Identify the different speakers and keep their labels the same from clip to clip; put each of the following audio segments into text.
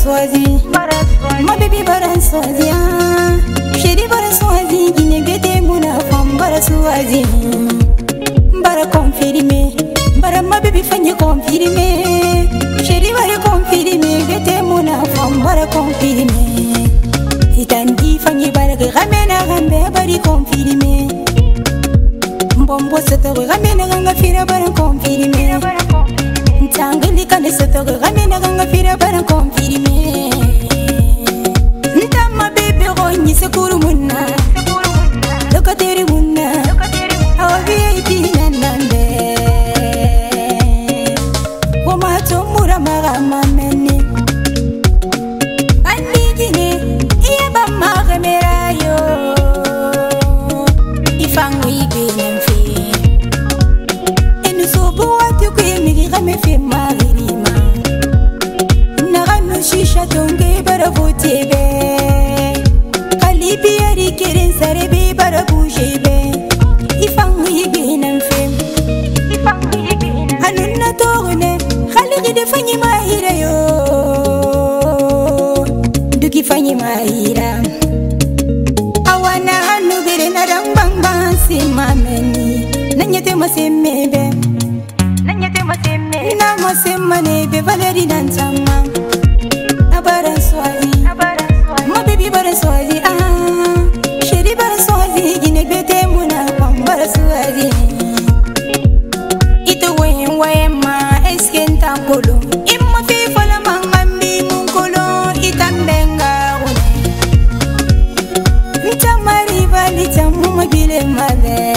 Speaker 1: Swazi, ma baby bara Swazi, chérie bara Swazi, Guinée bête mouna femme bara Swazi, bara confirmé, bara ma baby fanya confirmé, chérie bara confirmé, bête mouna femme bara confirmé, itandi fanya bara ramena rambe bari confirmé, mbombo seto ramena ganga fira bara confirmé. Tangli kane soto ramena ganga fira bara confirmé. Ntama bebe ronyi sekuru munna, lokateri munna, awabi iti nanande. Wama tomura marama meni, anigine ieba maremera yo. Ifangui genemfi, enu sobo watu kuyemiri gamefi maririma. Nagano shisha tonge bara votebe, kalibi ari keren sarebe bara boujebe. Ifangui genemfi, anuna torne, khaligi de fanyi mahira yo. Duki fanyi mahira. Awana hanu gere na rambang bang simameni, nanyete masemebe. Na masemane be Valeri dansama. Abara Swazi, ma baby bara Swazi, chérie bara Swazi, Guinée bête mouna femme bara Swazi. Ito wema eskenta kolo, imma fi fala mangambi munkolo itambenga one. Ntamari bali tamu mabile male,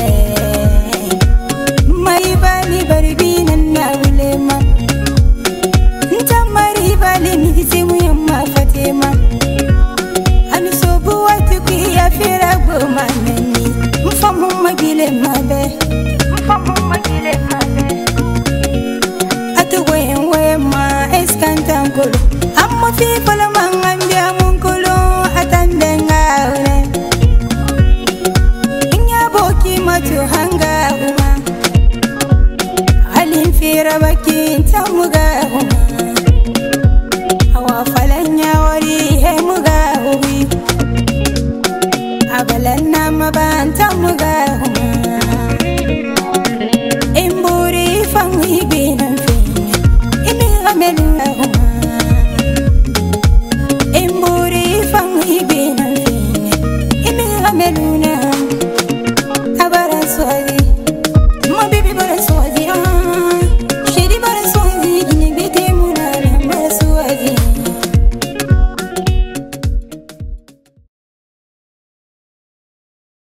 Speaker 1: mai bali bari bina na ulema. Ntamari bali mizemu ya mafatema, anusobu watu kia fira goma meni. Mfamu mabile mabe, atu wema eskanta nkolo, amma fi fala mangambia munkolo atandenga ule. Inya boki matu hanga uma, alin fira baki tamuga uma. Awa falanya wari he muga ubi, abalanna mabanta muga uma. Emburi fangi binam fin, imi gameluna uma. Emburi fangi binam fin, imi gameluna.